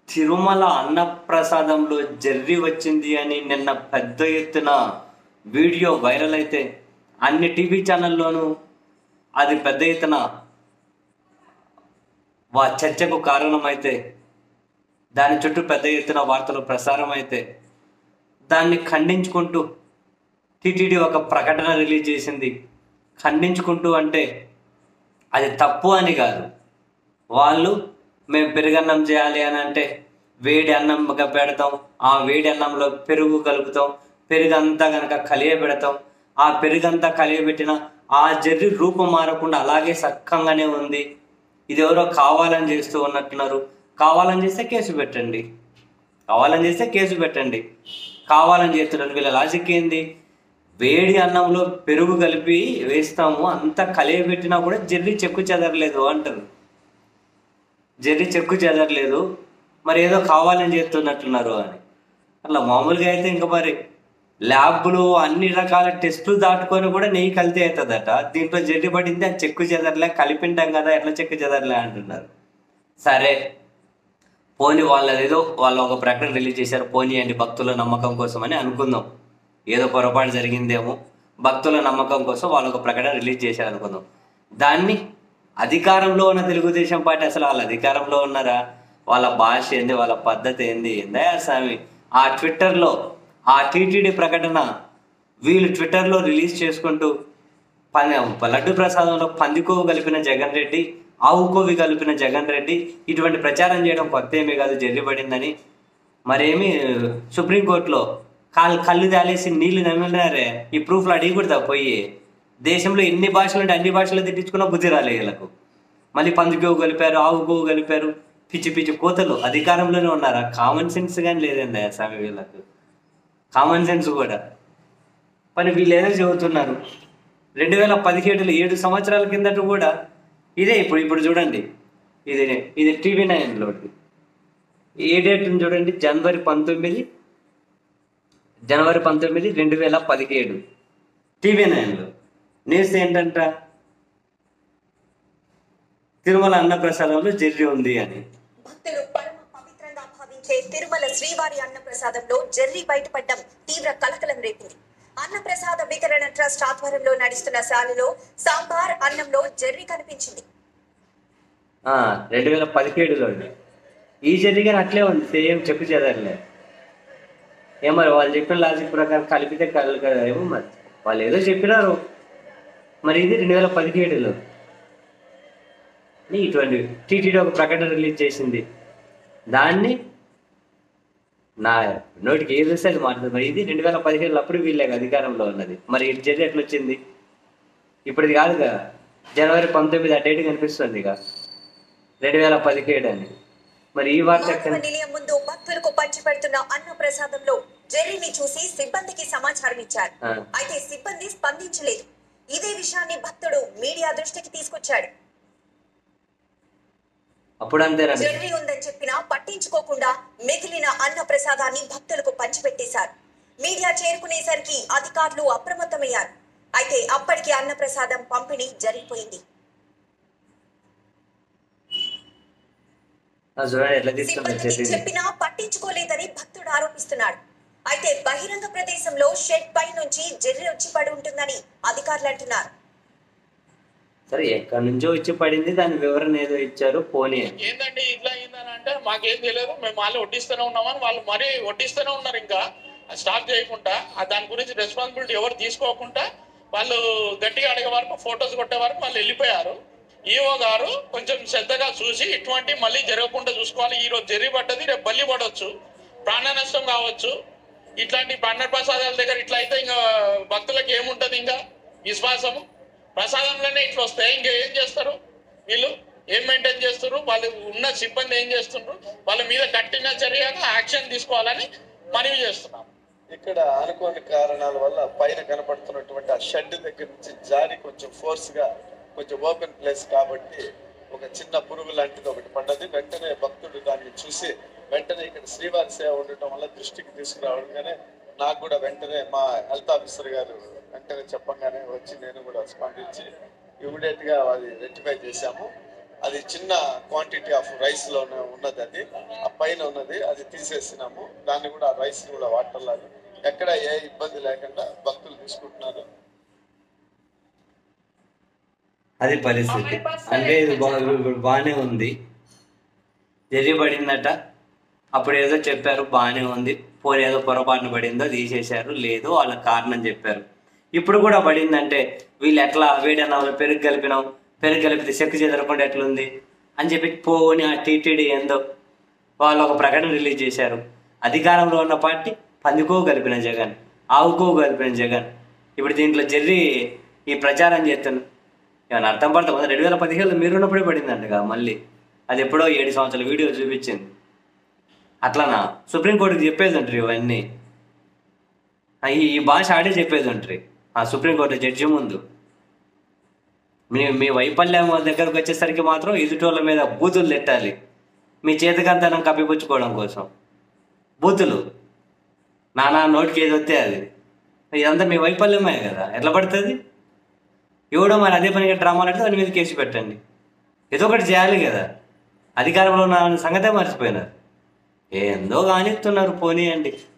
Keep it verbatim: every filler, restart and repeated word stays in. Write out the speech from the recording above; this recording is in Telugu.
తిరుమల అన్నప్రసాదంలో జర్రి వచ్చింది అని నిన్న పెద్ద ఎత్తున వీడియో వైరల్ అయితే అన్ని టీవీ ఛానల్లోనూ అది పెద్ద ఎత్తున వా చర్చకు కారణమైతే దాని చుట్టూ పెద్ద ఎత్తున వార్తలు ప్రసారం అయితే దాన్ని ఖండించుకుంటూ టీటీడీ ఒక ప్రకటన రిలీజ్ చేసింది. ఖండించుకుంటూ అంటే అది తప్పు అని కాదు, వాళ్ళు మేము పెరుగన్నం చేయాలి అని అంటే వేడి అన్నం పెడతాం, ఆ వేడి అన్నంలో పెరుగు కలుపుతాం, పెరుగంతా కనుక కలియ పెడతాం, ఆ పెరుగంతా కలియబెట్టిన ఆ జర్రి రూపం మారకుండా అలాగే సక్కంగానే ఉంది. ఇది ఎవరో కావాలని చేస్తూ ఉన్నట్టున్నారు. కావాలని చేస్తే కేసు పెట్టండి, కావాలని చేస్తే కేసు పెట్టండి. కావాలని చేస్తున్నారు. వీళ్ళ లాజిక్ ఏంది? వేడి అన్నంలో పెరుగు కలిపి వేస్తాము, అంతా కలియబెట్టినా కూడా జర్రి చెక్కు చెదరలేదు అంటారు. జర్రి చెక్కు చెదరలేదు, మరి ఏదో కావాలని చేస్తున్నట్టున్నారు అని. అట్లా మామూలుగా అయితే ఇంకా మరి ల్యాబ్లు అన్ని రకాల టెస్టులు దాటుకొని కూడా నెయ్యి కల్తీ అవుతుందట. దీంట్లో జర్రి పడింది, అది చెక్కు చెదరలే, కలిపింటాం కదా, ఎట్లా చెక్కు చెదరలే అంటున్నారు. సరే పోనీ వాళ్ళది ఏదో వాళ్ళు ఒక ప్రకటన రిలీజ్ చేశారు, పోనీ అండి భక్తుల నమ్మకం కోసం అని అనుకుందాం. ఏదో పొరపాటు జరిగిందేమో, భక్తుల నమ్మకం కోసం వాళ్ళు ఒక ప్రకటన రిలీజ్ చేశారు అనుకుందాం. దాన్ని అధికారంలో ఉన్న తెలుగుదేశం పార్టీ అసలు వాళ్ళ అధికారంలో ఉన్నారా? వాళ్ళ భాష ఏంది, వాళ్ళ పద్ధతి ఏంది, ఏందా స్వామి? ఆ ట్విట్టర్లో ఆ టీటీడీ ప్రకటన వీళ్ళు ట్విట్టర్లో రిలీజ్ చేసుకుంటూ పని లడ్డు ప్రసాదంలో పందికోవు కలిపిన జగన్ రెడ్డి, ఆవు కోవి కలిపిన జగన్ రెడ్డి ఇటువంటి ప్రచారం చేయడం కొత్త ఏమీ కాదు, జర్రి పడిందని. మరేమి సుప్రీంకోర్టులో కాళ్ళు కళ్ళు దాలేసి నీళ్లు నమ్మినారే, ఈ ప్రూఫ్లు అడిగి కూడా పోయి దేశంలో ఎన్ని భాషలు అంటే అన్ని భాషలు తిట్టించుకున్నా బుద్ధి రాలే వీళ్ళకు. మళ్ళీ పందికోవు కలిపారు, ఆవు కోవు కలిపారు, పిచ్చి పిచ్చి కోతలు అధికారంలోనే ఉన్నారా? కామన్ సెన్స్ కానీ లేదండి స్వామి వీళ్ళకు, కామన్ సెన్స్ కూడా. పని వీళ్ళు ఏదో చెబుతున్నారు. రెండు వేల పదిహేడులో ఏడు సంవత్సరాల కిందట కూడా ఇదే. ఇప్పుడు ఇప్పుడు చూడండి, ఇది ఇది టీవీ నైన్లో ఏ డేట్ చూడండి, జనవరి పంతొమ్మిది జనవరి పంతొమ్మిది రెండు వేల పదిహేడు టీవీ నైన్లో న్యూస్ ఏంటంట, తిరుమల అన్నప్రసాదంలో జర్రి ఉంది అని. భక్తులు పరమ పవిత్రంగా భావించే తిరుమల శ్రీవారి అన్నప్రసాదంలో జర్రి బయటపడడం తీవ్ర కలకలం రేపింది. అన్నప్రసాద వితరణ ట్రస్ట్ ఆధ్వర్యంలో నడుస్తున్న శాలలో సాంబార్ అన్నంలో జర్రి కనిపించింది. రెండు వేల పదిహేడులో ఈ జర్రి కానీ అట్లే ఉంది, సేమ్ చెప్పు చేదర్లే. ఏమో వాళ్ళు చెప్పిన లాజిక్ ప్రకారం కలిపితే కలు కదా ఏమో, మరి వాళ్ళు ఏదో చెప్పినారు. మరి ఇది రెండు వేల పదిహేడులో ఇటువంటి టీటీడీ ఒక ప్రకటన రిలీజ్ చేసింది. దాన్ని నా నోటికి ఏది వస్తే అది మాట్లాడుతుంది. మరి ఇది రెండు వేల పదిహేడులో అప్పుడు వీళ్ళే అధికారంలో ఉన్నది. మరి ఈ జర్రి ఎట్లా వచ్చింది? ఇప్పుడు ఇది కాదు కదా, జనవరి పంతొమ్మిది ఆ డేట్ కనిపిస్తుంది ఇక రెండు వేల పదిహేడు అని. మరి ఈ వార్త నిలయం ముందు భక్తులకు పంచిపెడుతున్న అన్న ప్రసాదంలో జర్రిని చూసి సిబ్బందికి సమాచారం ఇచ్చారు. అయితే సిబ్బంది స్పందించలేదు. ఇదే విషయాన్ని భక్తుడు మీడియా దృష్టికి తీసుకొచ్చాడు. అప్పుడు అంతేనా, జర్రి ఉందని చెప్పినా పట్టించుకోకుండా మిగిలిన అన్న ప్రసాదాన్ని భక్తులకు పంచిపెట్టేశారు. మీడియా చేరుకునేసరికి అధికారులు అప్రమత్తమయ్యారు. అయితే అప్పటికి అన్న ప్రసాదం పంపిణీ జరిగిపోయింది. చెప్పినా పట్టించుకోలేదని భక్తుడు ఆరోపిస్తున్నాడు. అయితే బహిరంగ ప్రదేశంలో షెడ్ పై నుంచి జర్రి వచ్చి పడి ఉంటుందని అధికారులు అంటున్నారు. సరే ఎక్కడి నుంచో వచ్చి పడింది, దాని వివరణ ఏదో ఇచ్చారు. పోనీ ఏంటండి ఇట్లా అయిందని అంటే మాకేం తెలియదు, మేము వాళ్ళు వడ్డిస్తూనే ఉన్నామని వాళ్ళు మరీ వడ్డిస్తూనే ఉన్నారు. ఇంకా స్టాప్ చేయకుండా దాని గురించి రెస్పాన్సిబిలిటీ ఎవరు తీసుకోకుండా వాళ్ళు గట్టిగా అడిగే వరకు, ఫొటోస్ కొట్టే వరకు వాళ్ళు వెళ్ళిపోయారు. ఈఓ గారు కొంచెం శ్రద్ధగా చూసి ఇటువంటి మళ్ళీ జరగకుండా చూసుకోవాలి. ఈరోజు జర్రి పడ్డది, రేపు బల్లి పడవచ్చు, ప్రాణ నష్టం కావచ్చు. ఇట్లాంటి అన్న ప్రసాదాల దగ్గర ఇట్లా అయితే ఇంకా భక్తులకు ఏముంటది ఇంకా విశ్వాసము? ప్రసాదంలోనే ఇట్లా వస్తాయి, ఇంకా ఏం చేస్తారు వీళ్ళు? ఏం మెయింటైన్ చేస్తారు? వాళ్ళు ఉన్న సిబ్బంది ఏం చేస్తున్నారు? వాళ్ళ మీద కఠిన చర్యగా యాక్షన్ తీసుకోవాలని మనవి చేస్తున్నాం. ఇక్కడ అనుకోని కారణాల వల్ల పైన కనపడుతున్నటువంటి ఆ షెడ్ దగ్గర నుంచి జారి కొంచెం ఫోర్స్ గా, కొంచెం ఓపెన్ ప్లేస్ కాబట్టి ఒక చిన్న పురుగు లాంటిది ఒకటి పడ్డది. వెంటనే భక్తుడు దాన్ని చూసి వెంటనే ఇక్కడ శ్రీవారి సేవ ఉండటం వల్ల దృష్టికి తీసుకురావడంగానే నాకు కూడా వెంటనే మా హెల్త్ ఆఫీసర్ గారు వెంటనే చెప్పంగానే వచ్చి నేను కూడా స్పందించి ఇమీడియట్ గా అది రెక్టిఫై చేశాము. అది చిన్న క్వాంటిటీ ఆఫ్ రైస్ లోనే ఉన్నది, అది ఆ పైన ఉన్నది అది తీసేసినాము. దాన్ని కూడా రైస్ కూడా వాటర్లాగా ఎక్కడ ఏ ఇబ్బంది లేకుండా భక్తులు తీసుకుంటున్నారు. అది పరిస్థితి. అంటే ఇది బాగానే ఉంది, జరిగిపడిందట. అప్పుడు ఏదో చెప్పారు బాగానే ఉంది, పోనీ ఏదో పొరపాటున పడిందో తీసేశారు, లేదు వాళ్ళ కారణం చెప్పారు. ఇప్పుడు కూడా పడిందంటే వీళ్ళు ఎట్లా వేడన్నా పెరుగు కలిపినాం, పెరుగు కలిపితే చెక్కు చెదరకుండా ఎట్లుంది అని చెప్పి పోని ఆ టీటీడీ ఏందో వాళ్ళు ఒక ప్రకటన రిలీజ్ చేశారు. అధికారంలో ఉన్న పార్టీ పందికో కలిపిన జగన్, ఆవుకో కలిపిన జగన్. ఇప్పుడు దీంట్లో జర్రి ఈ ప్రచారం చేస్తున్నారు. ఏమైనా అర్థం పడతాం. రెండు వేల పదిహేనులో మీరున్నప్పుడే పడిందంటగా మళ్ళీ, అది ఎప్పుడో ఏడు సంవత్సరాల వీడియో చూపించింది. అట్లానా సుప్రీంకోర్టుకి చెప్పేది ఉంటారు ఇవన్నీ, ఈ భాష ఆడే చెప్పేది ఉంటారు ఆ సుప్రీంకోర్టు జడ్జి ముందు. మీ మీ వైఫల్యం దగ్గరకు వచ్చేసరికి మాత్రం ఎదుటోళ్ళ మీద బూతులు తిట్టాలి, మీ చేతికంతనం కప్పిపుచ్చుకోవడం కోసం బూతులు. నానా నోటికి ఏది వస్తే అది, ఇదంతా మీ వైఫల్యమే కదా, ఎట్లా పడుతుంది? ఎవడో మరి అదే పనిగా డ్రామాలు అంటే దాని మీద కేసు పెట్టండి, ఏదో ఒకటి చేయాలి కదా. అధికారంలో ఉన్న సంగతే మర్చిపోయినారు, ఏందో కానిస్తున్నారు, పోనీయండి.